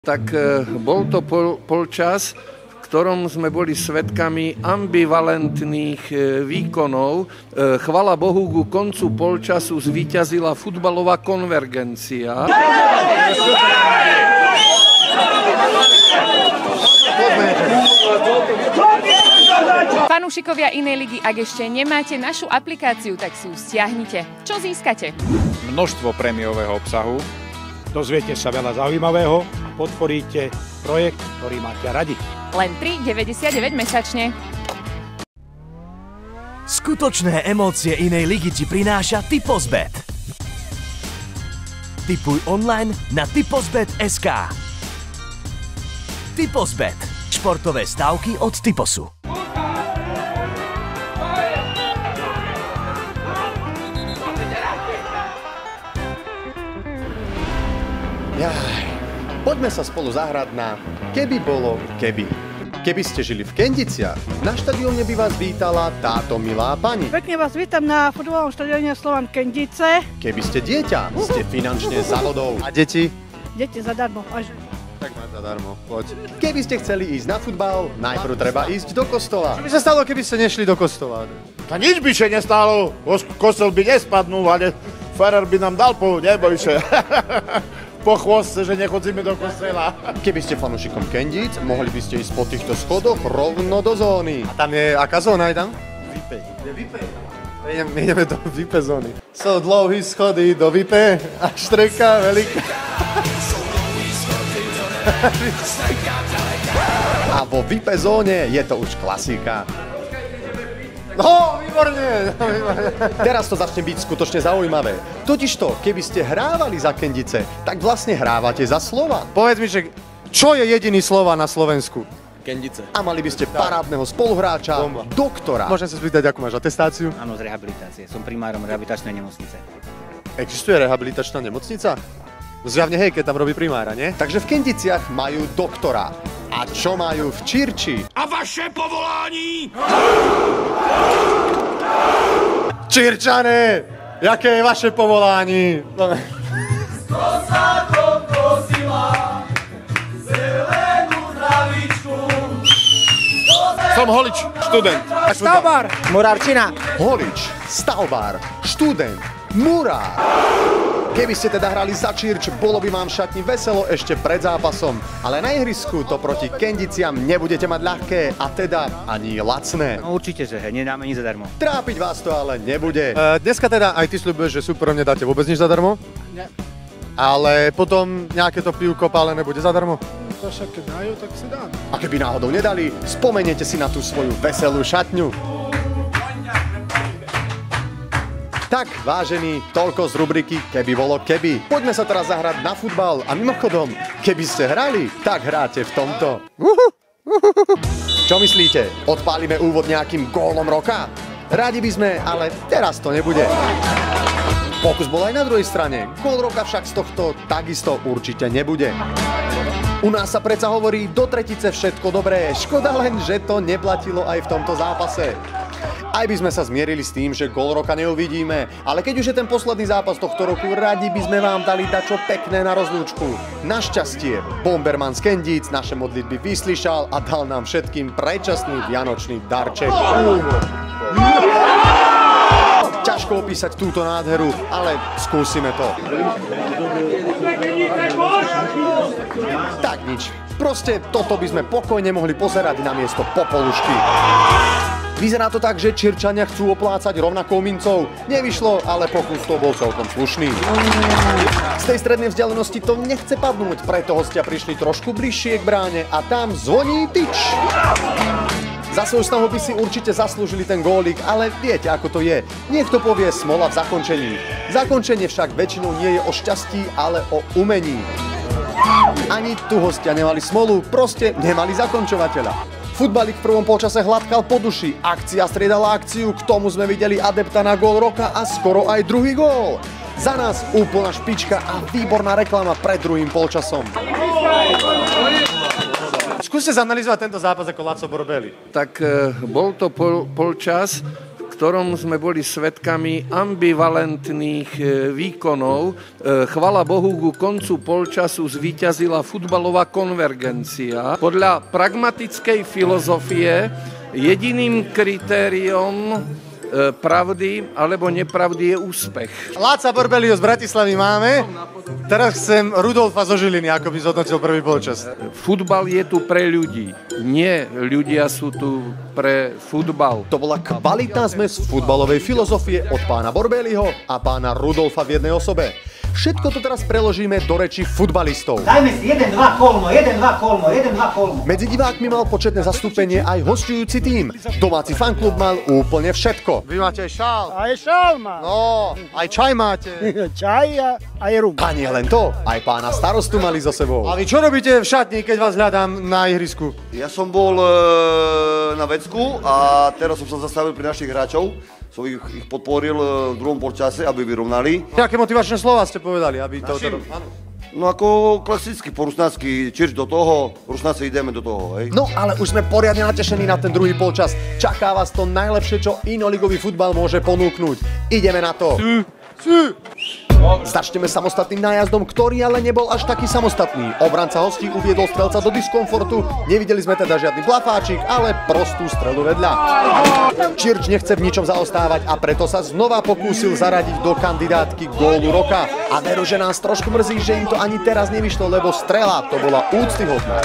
Tak bol to polčas, v ktorom sme boli svedkami ambivalentných výkonov. Chvala Bohu, ku koncu polčasu zvíťazila futbalová konvergencia. Fanúšikovia inej ligy, ak ešte nemáte našu aplikáciu, tak si ju stiahnite. Čo získate? Množstvo prémiového obsahu. Dozviete sa veľa zaujímavého a podporíte projekt, ktorý máte radi. Len 3,99 mesačne. Skutočné emócie inej ligy ti prináša Typozbet. Tipuj online na typozbet.sk. Typozbet. Športové stávky od Typosu. Poďme sa spolu zahrať na Keby bolo keby. Keby ste žili v Kendiciach, na štadióne by vás vítala táto milá pani. Pekne vás vítam na futbalovom štadióne Slovan Kendice. Keby ste dieťa, ste finančne za vodou. A deti? Deti zadarmo. Tak máš zadarmo, poď. Keby ste chceli ísť na futbal, najprv treba ísť do kostola. Čo by sa stalo, keby ste nešli do kostola? A nič by sa nestalo, kostol by nespadnul, ale farár by nám dal neboj sa. Po chvoste, že nechodzíme do kostela. Keby ste fanúšikom Kendíc, mohli by ste ísť po týchto schodoch rovno do zóny. A tam je, aká zóna je tam? VIP. My ideme do VIP zóny. Sú dlouhé schody do VIP a štreka veľká. A vo VIP zóne je to už klasika. No, výborne. Teraz to začne byť skutočne zaujímavé. Totižto, keby ste hrávali za Kendice, tak vlastne hrávate za Slovan. Povedz mi, že čo je jediný Slovan na Slovensku? Kendice. A mali by ste parádneho spoluhráča, doktora. Môžem sa spýtať, akú máš atestáciu? Áno, z rehabilitácie. Som primárom rehabilitačnej nemocnice. Existuje rehabilitačná nemocnica? Zjavne hej, keď tam robí primára, nie? Takže v Kendiciach majú doktora. A čo majú v Čirči? A vaše povolání? Čirčane, jaké je vaše povolání? Som holič, študent. Stavbár. Murárčina. Holič, stavbár, študent, murár. Keby ste teda hrali za Čirč, bolo by vám v šatni veselo ešte pred zápasom. Ale na ihrisku to proti Kendiciam nebudete mať ľahké a teda ani lacné. No určite, že nedáme nič zadarmo. Trápiť vás to ale nebude. Dneska teda aj ty sľubuješ, že súperom nedáte vôbec nič zadarmo? Ne. Ale potom nejaké to pivko pálené bude zadarmo? To však keď dajú, tak si dám. A keby náhodou nedali, spomeniete si na tú svoju veselú šatňu. Tak, vážení, toľko z rubriky Keby bolo keby. Poďme sa teraz zahrať na futbal a mimochodom, keby ste hrali, tak hráte v tomto. Čo myslíte? Odpálime úvod nejakým gólom roka? Radi by sme, ale teraz to nebude. Pokus bol aj na druhej strane. Gól roka však z tohto takisto určite nebude. U nás sa predsa hovorí do tretice všetko dobré. Škoda len, že to neplatilo aj v tomto zápase. Aj by sme sa zmierili s tým, že gól roka neuvidíme, ale keď už je ten posledný zápas tohto roku, radi by sme vám dali dačo pekné na rozlúčku. Našťastie, Bomberman z Kendíc naše modlitby vyslyšal a dal nám všetkým predčasný vianočný darček. Ťažko opísať túto nádheru, ale skúsime to. Tak nič. Proste toto by sme pokojne mohli pozerať namiesto popolušky. Vyzerá to tak, že Čirčania chcú oplácať rovnakou mincov. Nevyšlo, ale pokus to bol celkom slušný. Z tej strednej vzdialenosti to nechce padnúť, preto hostia prišli trošku bližšie k bráne a tam zvoní tyč. Za svoju snahu by si určite zaslúžili ten gólik, ale viete, ako to je. Niekto povie smola v zakončení. Zakončenie však väčšinou nie je o šťastí, ale o umení. Ani tu hostia nemali smolu, proste nemali zakončovateľa. Futbalík v prvom polčase hladkal po duši, akcia striedala akciu, k tomu sme videli adepta na gól roka a skoro aj druhý gól. Za nás úplná špička a výborná reklama pred druhým polčasom. Skúste zanalizovať tento zápas ako Laco Borbeli. Tak bol to polčas, v ktorom sme boli svedkami ambivalentných výkonov. Chvala Bohu, ku koncu polčasu zvíťazila futbalová konvergencia. Podľa pragmatickej filozofie jediným kritériom pravdy alebo nepravdy je úspech. Láca Borbeliho z Bratislavy máme. Teraz chcem Rudolfa zo Žiliny, ako by zhodnotil prvý polčas. Futbal je tu pre ľudí. Nie ľudia sú tu pre futbal. To bola kvalitná zmes futbalovej filozofie od pána Borbeliho a pána Rudolfa v jednej osobe. Všetko to teraz preložíme do reči futbalistov. Dajme si 1-2 kolmo, 1-2 kolmo, 1-2 kolmo. Medzi divákmi mal početné zastúpenie aj hosťujúci tím. Domáci fanklub mal úplne všetko. Vy máte aj šál. Aj šál má. No, aj čaj máte. Čaj a aj rum. A nie len to, aj pána starostu mali so sebou. A vy čo robíte v šatni, keď vás hľadám na ihrisku? Ja som bol na vecku a teraz som sa zastavil pri našich hráčov. Som ich podporil v druhom polčase, aby vyrovnali. Aké motivačné slova ste povedali, aby to... No ako klasicky, po rusnácky, čiž do toho, rusnáci ideme do toho, hej. No ale už sme poriadne natešení na ten druhý polčas. Čaká vás to najlepšie, čo inoligový futbal môže ponúknuť. Ideme na to. Začneme samostatným nájazdom, ktorý ale nebol až taký samostatný. Obranca hostí uviedol strelca do diskomfortu, nevideli sme teda žiadny blafáčik, ale prostú strelu vedľa. Čirč nechce v ničom zaostávať a preto sa znova pokúsil zaradiť do kandidátky gólu roka. A veru, že nás trošku mrzí, že im to ani teraz nevyšlo, lebo strela to bola úctyhodná.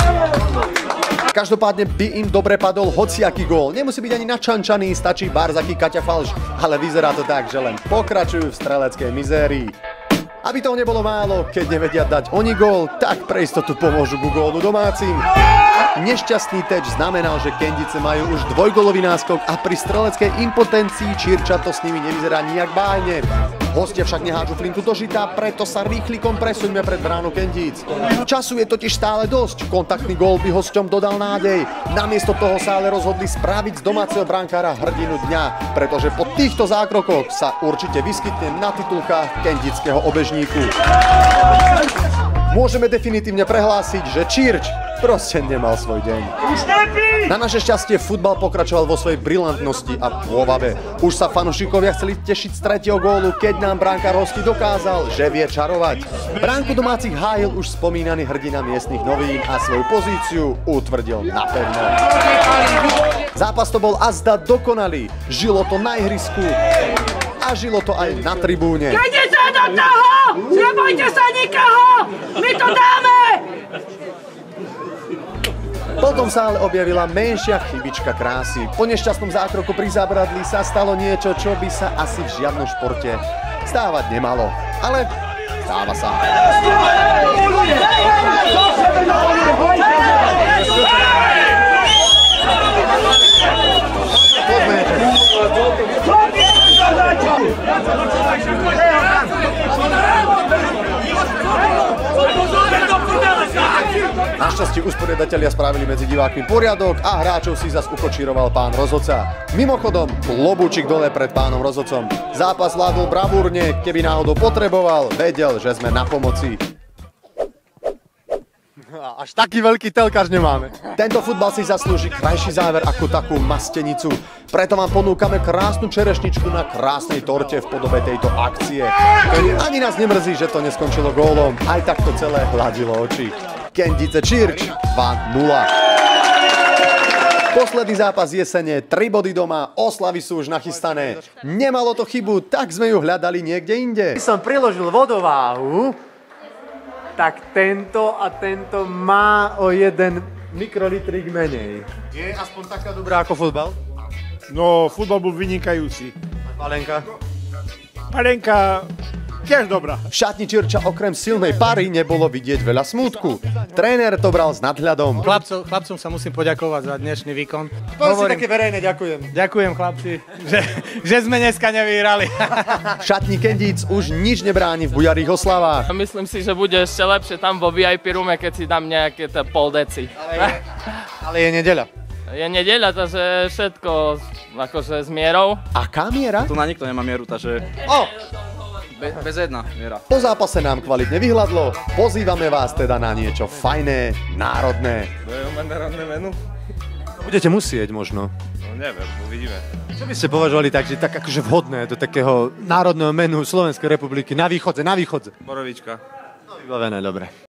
Každopádne by im dobre padol hociaký gól. Nemusí byť ani načančaný, stačí barzaký Kaťa Falš, ale vyzerá to tak, že len pokračujú v streleckej mizérii. Aby toho nebolo málo, keď nevedia dať oni gól, tak pre istotu pomôžu ku gólu domácim. Nešťastný teč znamenal, že Kendice majú už dvojgólový náskok a pri streleckej impotencii Čirča to s nimi nevyzerá nijak bájne. Hostia však nehádžu flintu do žita, preto sa rýchlikom presuňme pred bránu Kendíc. Času je totiž stále dosť, kontaktný gól by hosťom dodal nádej. Namiesto toho sa ale rozhodli spraviť z domáceho brankára hrdinu dňa, pretože po týchto zákrokoch sa určite vyskytne na titulkách kendického obežníku. Môžeme definitívne prehlásiť, že Čirč proste nemal svoj deň. Na naše šťastie futbal pokračoval vo svojej brilantnosti a pôvabe. Už sa fanúšikovia chceli tešiť z tretieho gólu, keď nám brankár hostí dokázal, že vie čarovať. Bránku domácich hájil už spomínaný hrdina miestnych novín a svoju pozíciu utvrdil napevno. Zápas to bol azda dokonalý. Žilo to na ihrisku a žilo to aj na tribúne. Kedy sa do toho! Nebojte sa nikoho! My to dáme! Potom sa ale objavila menšia chybička krásy. Po nešťastnom zákroku pri zábradlí sa stalo niečo, čo by sa asi v žiadnom športe stávať nemalo. Ale stáva sa. Našťastie usporiadatelia spravili medzi divákmi poriadok a hráčov si zas ukočíroval pán rozhodca. Mimochodom, klobúčik dole pred pánom rozhodcom. Zápas vládol bravúrne, keby náhodou potreboval, vedel, že sme na pomoci. Až taký veľký telkáž nemáme. Tento futbal si zaslúži krajší záver ako takú mastenicu. Preto vám ponúkame krásnu čerešničku na krásnej torte v podobe tejto akcie. Ani nás nemrzí, že to neskončilo gólom, aj tak to celé hladilo oči. Kendice Čirč 2-0. Posledný zápas jesene, 3 body doma, oslavy sú už nachystané. Nemalo to chybu, tak sme ju hľadali niekde inde. Keď som priložil vodováhu, tak tento a tento má o 1 mikrolitrík menej. Je aspoň taká dobrá ako futbal? No, futbal bol vynikajúci. Palenka? Palenka tiež dobrá. V šatni Čirča okrem silnej pary nebolo vidieť veľa smútku. Tréner to bral s nadhľadom. Chlapcom sa musím poďakovať za dnešný výkon. Povedz si také verejné, ďakujem. Ďakujem, chlapci, že sme dneska nevyhrali. V šatni Kendíc už nič nebráni v bujarých oslavách. Myslím si, že bude ešte lepšie tam vo VIP rume, keď si dám nejaké pol deci. Ale je nedeľa. Je nedeľa, takže všetko akože s mierou. Aká miera? Tu na nikto nemá mieru, takže... Bez jedna miera. Po zápase nám kvalitne vyhľadlo. Pozývame vás teda na niečo fajné, národné. To je národné menu? Budete musieť možno. No neviem, uvidíme. Čo by ste považovali tak akože vhodné do takého národného menu Slovenskej republiky na východze? Borovička. No vybavené, dobre.